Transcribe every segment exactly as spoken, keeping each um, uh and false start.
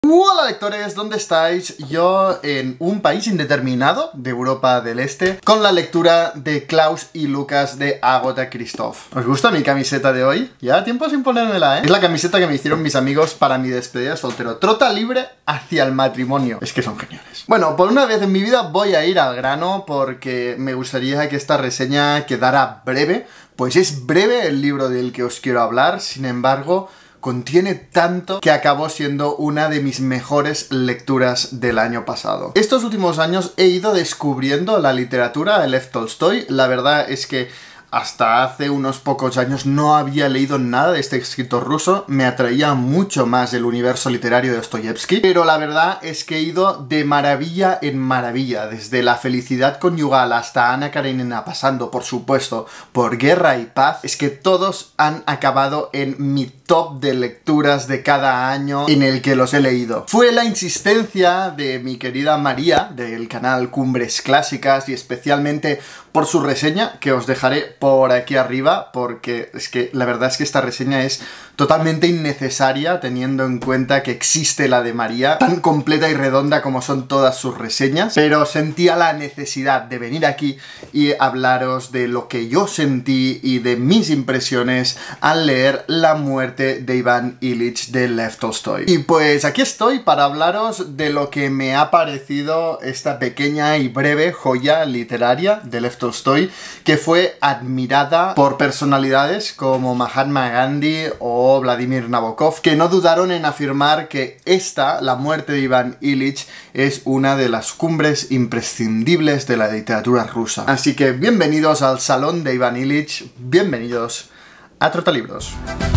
Hola lectores, ¿dónde estáis? Yo en un país indeterminado de Europa del Este con la lectura de Klaus y Lucas de Agatha Christoph. ¿Os gusta mi camiseta de hoy? Ya tiempo sin ponérmela, ¿eh? Es la camiseta que me hicieron mis amigos para mi despedida de soltero. Trota libre hacia el matrimonio. Es que son geniales. Bueno, por una vez en mi vida voy a ir al grano porque me gustaría que esta reseña quedara breve. Pues es breve el libro del que os quiero hablar, sin embargo contiene tanto que acabó siendo una de mis mejores lecturas del año pasado. Estos últimos años he ido descubriendo la literatura de Lev Tolstoy. La verdad es que hasta hace unos pocos años no había leído nada de este escritor ruso, me atraía mucho más el universo literario de Dostoyevsky, pero la verdad es que he ido de maravilla en maravilla, desde La felicidad conyugal hasta Ana Karenina, pasando por supuesto por Guerra y Paz. Es que todos han acabado en mi top de lecturas de cada año en el que los he leído. Fue la insistencia de mi querida María, del canal Cumbres Clásicas, y especialmente por su reseña, que os dejaré por aquí arriba, porque es que la verdad es que esta reseña es totalmente innecesaria, teniendo en cuenta que existe la de María, tan completa y redonda como son todas sus reseñas, pero sentía la necesidad de venir aquí y hablaros de lo que yo sentí y de mis impresiones al leer La muerte de Iván Ilich de Lev Tolstoy. Y pues aquí estoy para hablaros de lo que me ha parecido esta pequeña y breve joya literaria de Lev Tolstoy, que fue admirada por personalidades como Mahatma Gandhi o Vladimir Nabokov, que no dudaron en afirmar que esta, La muerte de Iván Ilich, es una de las cumbres imprescindibles de la literatura rusa. Así que bienvenidos al salón de Iván Ilich, bienvenidos a Trotalibros.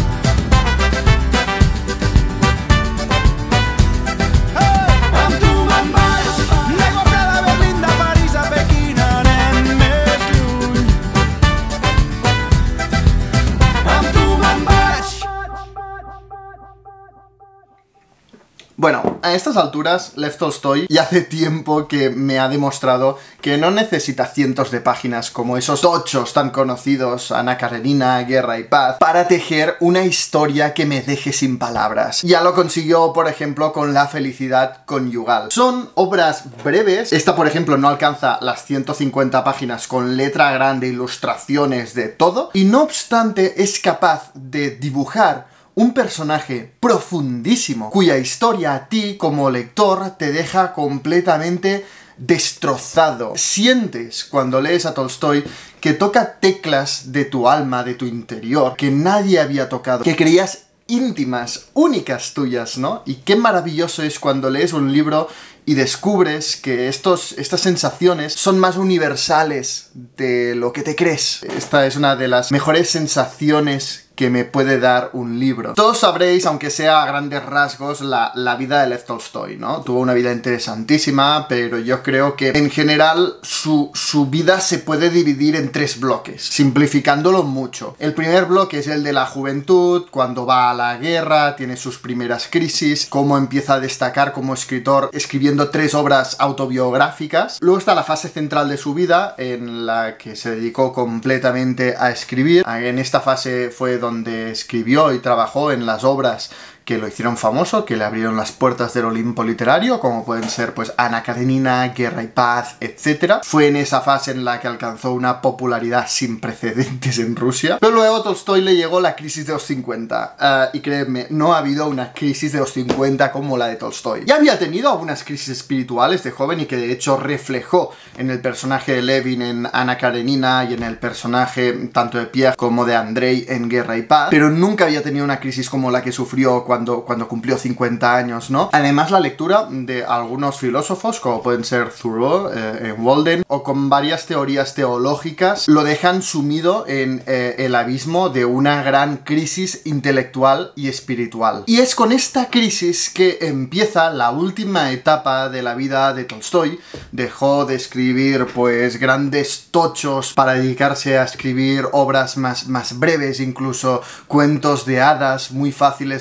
Bueno, a estas alturas, Lev Tolstoy ya hace tiempo que me ha demostrado que no necesita cientos de páginas como esos tochos tan conocidos, Ana Karenina, Guerra y Paz, para tejer una historia que me deje sin palabras. Ya lo consiguió, por ejemplo, con La felicidad conyugal. Son obras breves. Esta, por ejemplo, no alcanza las ciento cincuenta páginas con letra grande, ilustraciones de todo, y no obstante es capaz de dibujar un personaje profundísimo, cuya historia a ti, como lector, te deja completamente destrozado. Sientes, cuando lees a Tolstoy, que toca teclas de tu alma, de tu interior, que nadie había tocado, que creías íntimas, únicas tuyas, ¿no? Y qué maravilloso es cuando lees un libro y descubres que estos, estas sensaciones son más universales de lo que te crees. Esta es una de las mejores sensaciones que me puede dar un libro. Todos sabréis, aunque sea a grandes rasgos, la, la vida de Lev Tolstoy, ¿no? Tuvo una vida interesantísima, pero yo creo que en general su, su vida se puede dividir en tres bloques, simplificándolo mucho. El primer bloque es el de la juventud, cuando va a la guerra, tiene sus primeras crisis, cómo empieza a destacar como escritor escribiendo tres obras autobiográficas. Luego está la fase central de su vida, en la que se dedicó completamente a escribir. En esta fase fue donde escribió y trabajó en las obras que lo hicieron famoso, que le abrieron las puertas del Olimpo literario, como pueden ser pues Ana Karenina, Guerra y Paz, etcétera. Fue en esa fase en la que alcanzó una popularidad sin precedentes en Rusia. Pero luego a Tolstoy le llegó la crisis de los cincuenta, uh, y créanme, no ha habido una crisis de los cincuenta como la de Tolstoy. Ya había tenido algunas crisis espirituales de joven y que de hecho reflejó en el personaje de Levin en Ana Karenina y en el personaje tanto de Pierre como de Andrei en Guerra y Paz, pero nunca había tenido una crisis como la que sufrió cuando Cuando, cuando cumplió cincuenta años, ¿no? Además, la lectura de algunos filósofos, como pueden ser Thoreau, eh, en Walden, o con varias teorías teológicas, lo dejan sumido en eh, el abismo de una gran crisis intelectual y espiritual. Y es con esta crisis que empieza la última etapa de la vida de Tolstoy. Dejó de escribir, pues, grandes tochos para dedicarse a escribir obras más, más breves, incluso cuentos de hadas muy fáciles de leer,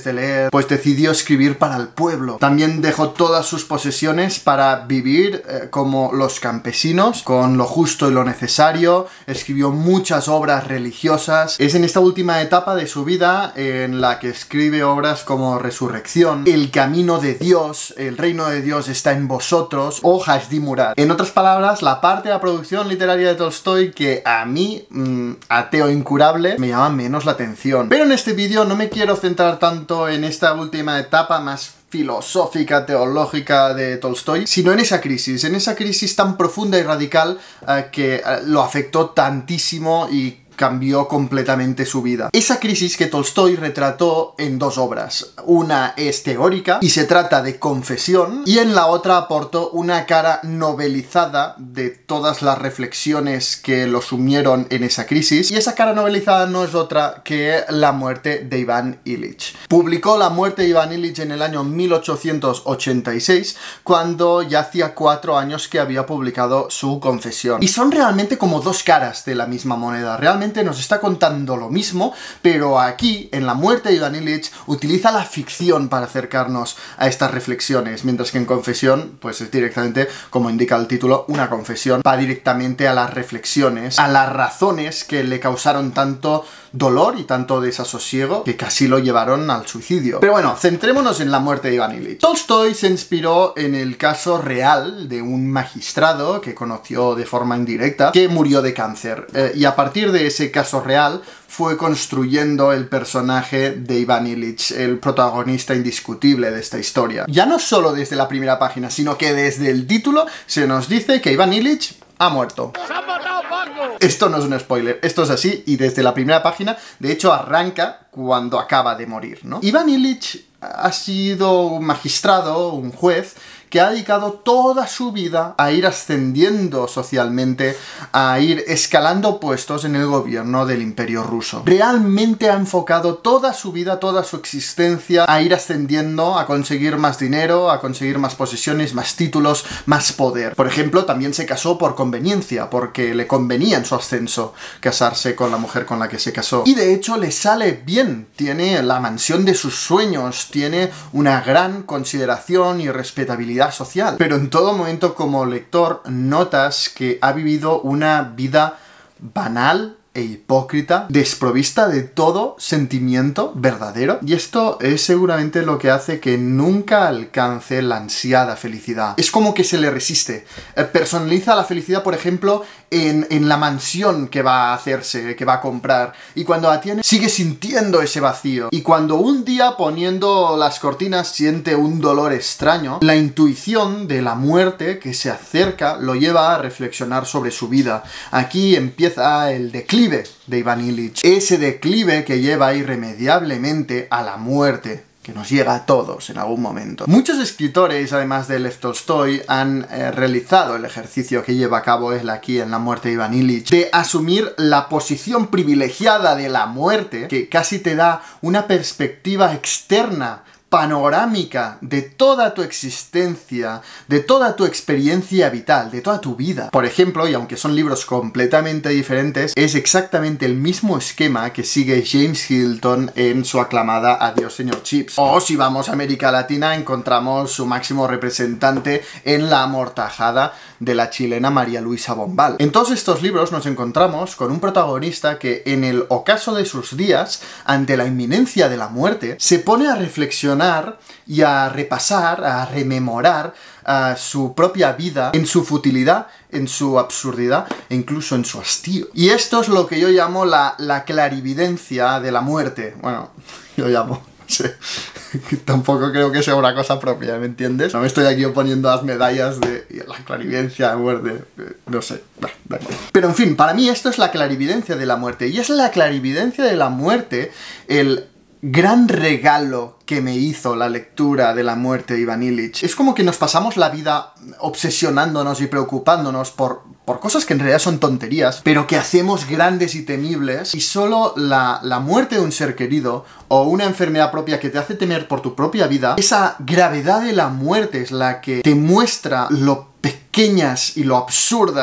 cáncer, pues decidió escribir para el pueblo. También dejó todas sus posesiones para vivir eh, como los campesinos, con lo justo y lo necesario. Escribió muchas obras religiosas. Es en esta última etapa de su vida en la que escribe obras como Resurrección, El camino de Dios, El reino de Dios está en vosotros, o Hashdi Murad. En otras palabras, la parte de la producción literaria de Tolstói que a mí, mmm, ateo incurable, me llama menos la atención. Pero en este vídeo no me quiero centrar tanto en esta última etapa más filosófica, teológica de Tolstói, sino en esa crisis, en esa crisis tan profunda y radical uh, que uh, lo afectó tantísimo y cambió completamente su vida. Esa crisis que Tolstói retrató en dos obras. Una es teórica y se trata de Confesión, y en la otra aportó una cara novelizada de todas las reflexiones que lo sumieron en esa crisis, y esa cara novelizada no es otra que La muerte de Iván Ilich. Publicó La muerte de Iván Ilich en el año mil ochocientos ochenta y seis, cuando ya hacía cuatro años que había publicado su Confesión. Y son realmente como dos caras de la misma moneda. Realmente nos está contando lo mismo, pero aquí, en La muerte de Iván Ilich, utiliza la ficción para acercarnos a estas reflexiones, mientras que en Confesión, pues es directamente, como indica el título, una confesión. Va directamente a las reflexiones, a las razones que le causaron tanto dolor y tanto desasosiego que casi lo llevaron al suicidio. Pero bueno, centrémonos en La muerte de Iván Ilich. Tolstói se inspiró en el caso real de un magistrado que conoció de forma indirecta que murió de cáncer, eh, y a partir de ese caso real fue construyendo el personaje de Iván Ilich, el protagonista indiscutible de esta historia. Ya no solo desde la primera página, sino que desde el título se nos dice que Iván Ilich ha muerto. Esto no es un spoiler, esto es así, y desde la primera página, de hecho, arranca cuando acaba de morir, ¿no? Iván Ilich ha sido un magistrado, un juez, que ha dedicado toda su vida a ir ascendiendo socialmente, a ir escalando puestos en el gobierno del Imperio Ruso. Realmente ha enfocado toda su vida, toda su existencia a ir ascendiendo, a conseguir más dinero, a conseguir más posesiones, más títulos, más poder. Por ejemplo, también se casó por conveniencia, porque le convenía en su ascenso casarse con la mujer con la que se casó. Y de hecho le sale bien, tiene la mansión de sus sueños, tiene una gran consideración y respetabilidad social, pero en todo momento como lector notas que ha vivido una vida banal e hipócrita, desprovista de todo sentimiento verdadero, y esto es seguramente lo que hace que nunca alcance la ansiada felicidad. Es como que se le resiste. Eh, personaliza la felicidad, por ejemplo, en, en la mansión que va a hacerse, que va a comprar, y cuando la tiene sigue sintiendo ese vacío, y cuando un día poniendo las cortinas siente un dolor extraño, la intuición de la muerte que se acerca lo lleva a reflexionar sobre su vida. Aquí empieza el declive de Iván Ilich, ese declive que lleva irremediablemente a la muerte, que nos llega a todos en algún momento. Muchos escritores, además de Lev Tolstói, han eh, realizado el ejercicio que lleva a cabo él aquí en La muerte de Iván Ilich, de asumir la posición privilegiada de la muerte, que casi te da una perspectiva externa, panorámica de toda tu existencia, de toda tu experiencia vital, de toda tu vida. Por ejemplo, y aunque son libros completamente diferentes, es exactamente el mismo esquema que sigue James Hilton en su aclamada Adiós, señor Chips. O si vamos a América Latina, encontramos su máximo representante en La amortajada de la chilena María Luisa Bombal. En todos estos libros nos encontramos con un protagonista que, en el ocaso de sus días, ante la inminencia de la muerte, se pone a reflexionar y a repasar, a rememorar a su propia vida en su futilidad, en su absurdidad e incluso en su hastío. Y esto es lo que yo llamo la, la clarividencia de la muerte. Bueno, yo llamo... Sí. Tampoco creo que sea una cosa propia, ¿me entiendes? No me estoy aquí oponiendo a las medallas de la clarividencia de muerte, no sé, da, da igual. Pero en fin, para mí esto es la clarividencia de la muerte, y es la clarividencia de la muerte el gran regalo que me hizo la lectura de La muerte de Iván Ilich. Es como que nos pasamos la vida obsesionándonos y preocupándonos por, por cosas que en realidad son tonterías, pero que hacemos grandes y temibles, y solo la, la muerte de un ser querido o una enfermedad propia que te hace temer por tu propia vida, esa gravedad de la muerte es la que te muestra lo pequeñas y lo absurdas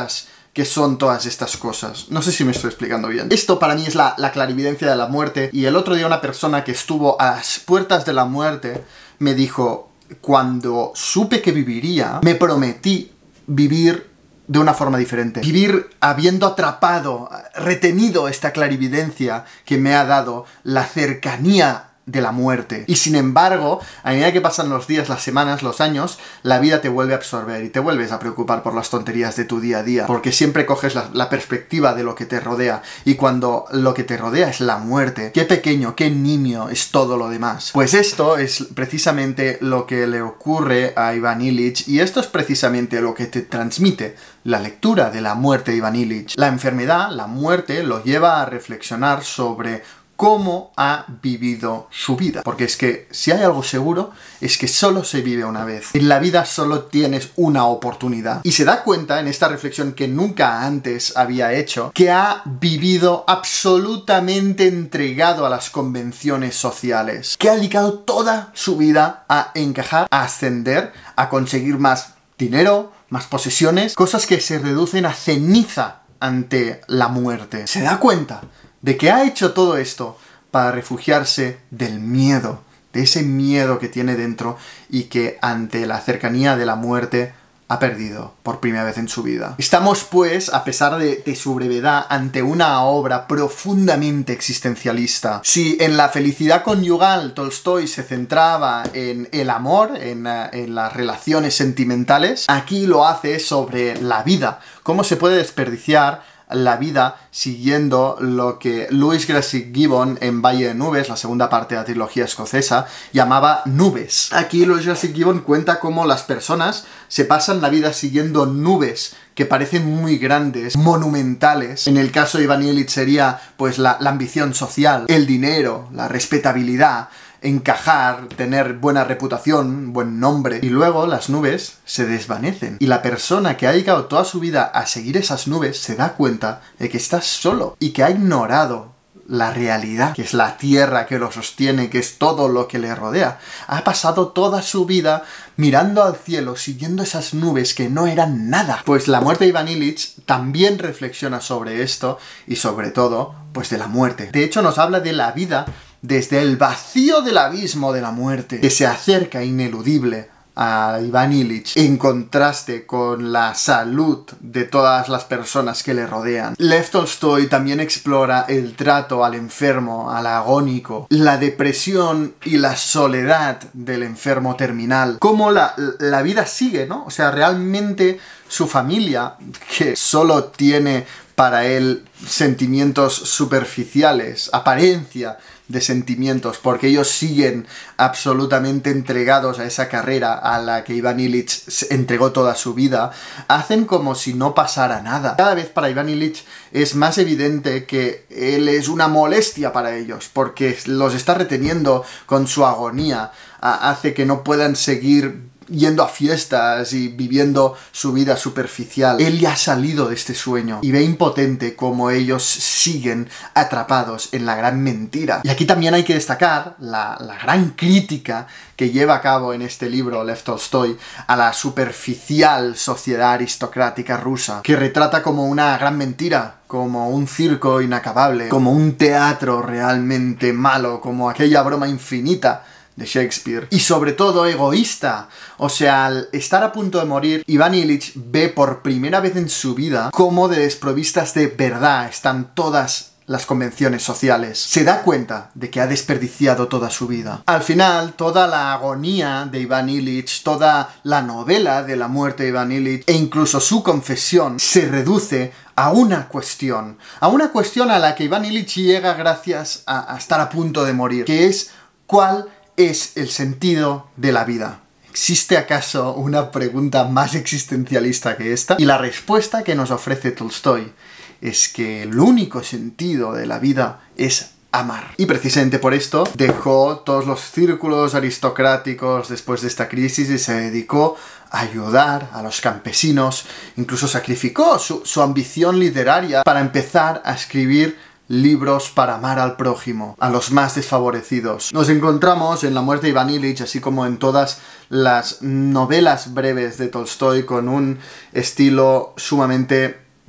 qué son todas estas cosas. No sé si me estoy explicando bien. Esto para mí es la, la clarividencia de la muerte. Y el otro día una persona que estuvo a las puertas de la muerte me dijo: cuando supe que viviría, me prometí vivir de una forma diferente. Vivir habiendo atrapado, retenido esta clarividencia que me ha dado la cercanía de la muerte. Y sin embargo, a medida que pasan los días, las semanas, los años, la vida te vuelve a absorber y te vuelves a preocupar por las tonterías de tu día a día, porque siempre coges la, la perspectiva de lo que te rodea, y cuando lo que te rodea es la muerte, qué pequeño, qué nimio es todo lo demás. Pues esto es precisamente lo que le ocurre a Ivan Illich, y esto es precisamente lo que te transmite la lectura de La muerte de Ivan Illich. La enfermedad, la muerte, lo lleva a reflexionar sobre cómo ha vivido su vida. Porque es que si hay algo seguro, es que solo se vive una vez. En la vida solo tienes una oportunidad. Y se da cuenta en esta reflexión que nunca antes había hecho, que ha vivido absolutamente entregado a las convenciones sociales. Que ha dedicado toda su vida a encajar, a ascender, a conseguir más dinero, más posesiones, cosas que se reducen a ceniza ante la muerte. Se da cuenta de que ha hecho todo esto para refugiarse del miedo, de ese miedo que tiene dentro y que ante la cercanía de la muerte ha perdido por primera vez en su vida. Estamos, pues, a pesar de, de su brevedad, ante una obra profundamente existencialista. Si en La felicidad conyugal Tolstói se centraba en el amor, en, en las relaciones sentimentales, aquí lo hace sobre la vida, cómo se puede desperdiciar la vida siguiendo lo que Lewis Grassic Gibbon en Valle de Nubes, la segunda parte de la trilogía escocesa, llamaba nubes. Aquí Lewis Grassic Gibbon cuenta cómo las personas se pasan la vida siguiendo nubes que parecen muy grandes, monumentales. En el caso de Ivan Illich sería pues la, la ambición social, el dinero, la respetabilidad, encajar, tener buena reputación, buen nombre, y luego las nubes se desvanecen. Y la persona que ha dedicado toda su vida a seguir esas nubes se da cuenta de que está solo y que ha ignorado la realidad, que es la tierra que lo sostiene, que es todo lo que le rodea. Ha pasado toda su vida mirando al cielo, siguiendo esas nubes que no eran nada. Pues La muerte de Ivan Illich también reflexiona sobre esto y sobre todo, pues de la muerte. De hecho, nos habla de la vida desde el vacío del abismo de la muerte, que se acerca ineludible a Ivan Illich, en contraste con la salud de todas las personas que le rodean. Lev Tolstói también explora el trato al enfermo, al agónico, la depresión y la soledad del enfermo terminal, cómo la, la vida sigue, ¿no? O sea, realmente su familia, que solo tiene para él sentimientos superficiales, apariencia de sentimientos, porque ellos siguen absolutamente entregados a esa carrera a la que Ivan Illich entregó toda su vida, hacen como si no pasara nada. Cada vez para Ivan Illich es más evidente que él es una molestia para ellos, porque los está reteniendo con su agonía, hace que no puedan seguir yendo a fiestas y viviendo su vida superficial. Él ya ha salido de este sueño y ve impotente cómo ellos siguen atrapados en la gran mentira. Y aquí también hay que destacar la, la gran crítica que lleva a cabo en este libro Lev Tolstói a la superficial sociedad aristocrática rusa, que retrata como una gran mentira, como un circo inacabable, como un teatro realmente malo, como aquella broma infinita de Shakespeare, y sobre todo egoísta. O sea, al estar a punto de morir, Ivan Illich ve por primera vez en su vida cómo de desprovistas de verdad están todas las convenciones sociales. Se da cuenta de que ha desperdiciado toda su vida. Al final, toda la agonía de Ivan Illich, toda la novela de la muerte de Ivan Illich, e incluso su confesión, se reduce a una cuestión. A una cuestión a la que Ivan Illich llega gracias a, a estar a punto de morir, que es ¿cuál es el sentido de la vida? ¿Existe acaso una pregunta más existencialista que esta? Y la respuesta que nos ofrece Tolstói es que el único sentido de la vida es amar. Y precisamente por esto dejó todos los círculos aristocráticos después de esta crisis y se dedicó a ayudar a los campesinos, incluso sacrificó su, su ambición literaria para empezar a escribir libros para amar al prójimo, a los más desfavorecidos. Nos encontramos en La muerte de Ivan Illich, así como en todas las novelas breves de Tolstói, con un estilo sumamente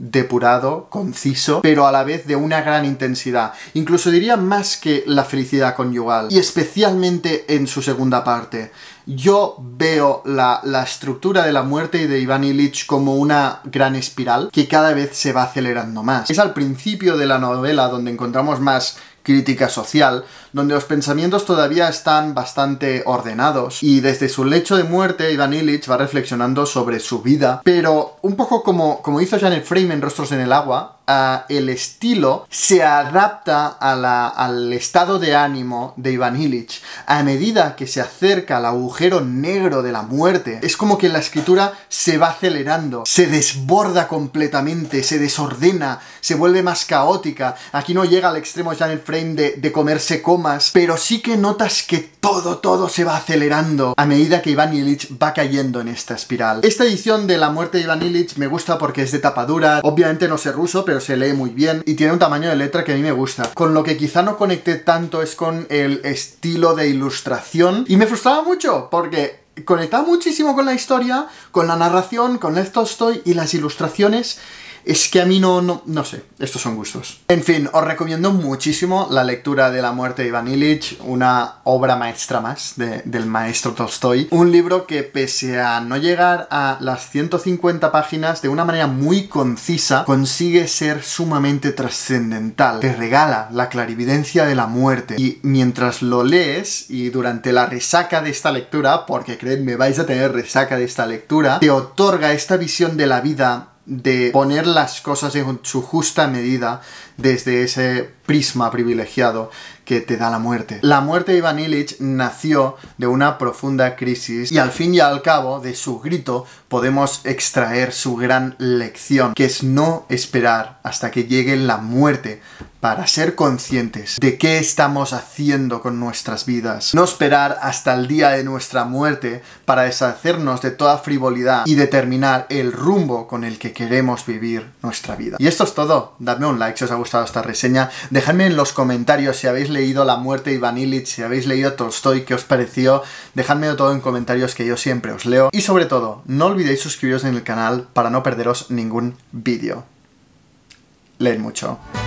depurado, conciso, pero a la vez de una gran intensidad. Incluso diría más que la felicidad conyugal, y especialmente en su segunda parte. Yo veo la, la estructura de la muerte de Ivan Illich como una gran espiral que cada vez se va acelerando más. Es al principio de la novela donde encontramos más crítica social, donde los pensamientos todavía están bastante ordenados, y desde su lecho de muerte Ivan Illich va reflexionando sobre su vida, pero un poco como, como hizo Janet Frame en Rostros en el agua, uh, el estilo se adapta a la, al estado de ánimo de Ivan Illich a medida que se acerca al agujero negro de la muerte. Es como que la escritura se va acelerando, se desborda completamente, se desordena, se vuelve más caótica. Aquí no llega al extremo Janet Frame de, de comerse comas, pero sí que notas que todo, todo se va acelerando a medida que Ivan Illich va cayendo en esta espiral. Esta edición de La muerte de Ivan Illich me gusta porque es de tapa dura, obviamente no sé ruso, pero se lee muy bien y tiene un tamaño de letra que a mí me gusta. Con lo que quizá no conecté tanto es con el estilo de ilustración, y me frustraba mucho porque conectaba muchísimo con la historia, con la narración, con Lev Tolstoy, y las ilustraciones es que a mí no, no, no sé, estos son gustos. En fin, os recomiendo muchísimo la lectura de La muerte de Ivan Illich, una obra maestra más de, del maestro Tolstoy. Un libro que, pese a no llegar a las ciento cincuenta páginas, de una manera muy concisa, consigue ser sumamente trascendental. Te regala la clarividencia de la muerte, y mientras lo lees, y durante la resaca de esta lectura, porque creedme, vais a tener resaca de esta lectura, te otorga esta visión de la vida, de poner las cosas en su justa medida desde ese prisma privilegiado que te da la muerte. La muerte de Ivan Illich nació de una profunda crisis, y al fin y al cabo de su grito podemos extraer su gran lección, que es no esperar hasta que llegue la muerte para ser conscientes de qué estamos haciendo con nuestras vidas. No esperar hasta el día de nuestra muerte para deshacernos de toda frivolidad y determinar el rumbo con el que queremos vivir nuestra vida. Y esto es todo. Dadme un like si os ha gustado esta reseña. Dejadme en los comentarios si habéis leído La muerte de Ivan Illich, si habéis leído Tolstoy, qué os pareció. Dejadmelo todo en comentarios, que yo siempre os leo. Y sobre todo, no olvidéis suscribiros en el canal para no perderos ningún vídeo. Leed mucho.